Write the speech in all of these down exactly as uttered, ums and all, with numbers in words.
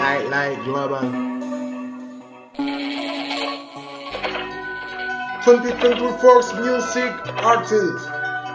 Light, light, global. twenty twenty Fox Music Artist.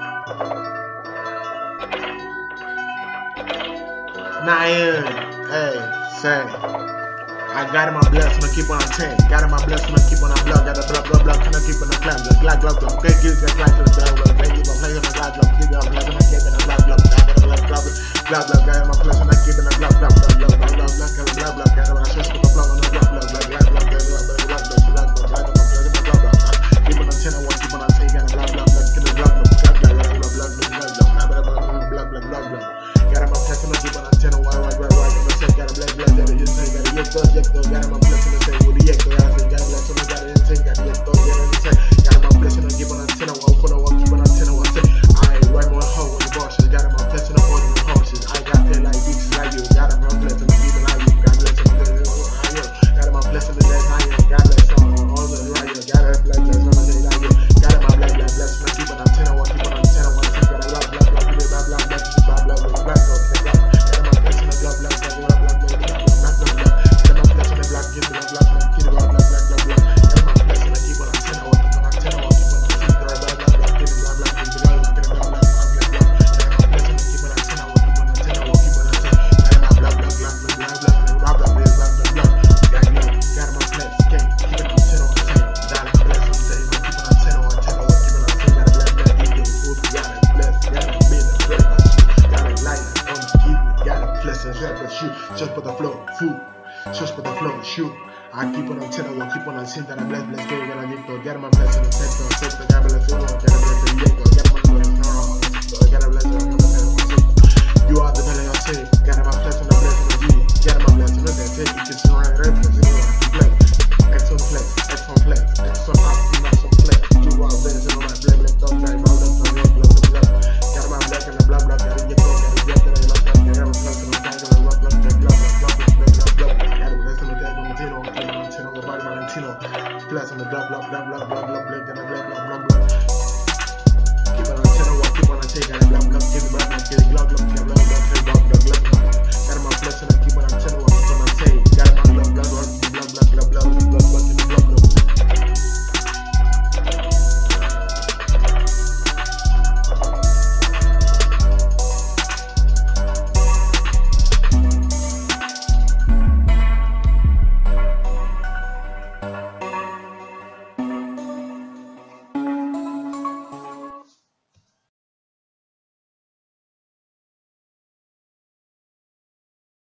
Nine, hey, say. I got in my blessing, I keep on ten. Got in my blessing, I keep on a block. Got a block, block, block, can I keep on a climb? Like, like, like, like, get, get, get, like, like, like, like, like, keep on playing on a block, block, keep on blessing, I keep on a block, block, I got a block, block, block, block, got in my blessing, I keep on a block, block, block, block, block, block, block, got a block, block, got in my chest with a block on a block, block, block, block, block, block, block, block, block, block, block, block, block, block, block, block, keep on a ten, I want keep on a ten, got a block, block, block, get a block, block, block, block, block, block, block, block, block, block, block, block, block, got in my blessing, I keep on a ten, I want right, right, right, got a set, got a black, black, got a yes, got a yes, got a yes, got in my blessing, I say, with the yes, got a got a blessing, I got a yes, got a yes, got a yes, got in my blessing, I keep on a ten, I want put a walk, keep on a ten, I want say, I ain't right more hoe with the bosses, got in my blessing, I order the horses, I got paid like bitches like you, got in my blessing, I keep on like you, got blessing, got in my blessing, the last I am, got blessing, all the right, got a black blessing, I say like you, got in my black black blessing, I keep on a ten, I want keep on a ten, I want to got a black black black black black black black black black black black black just for the flow, food, just for the flow, shoot. I keep on a ten, I will keep on a ten, that I bless, bless, get it, get it, get my blessing, I take the, take the,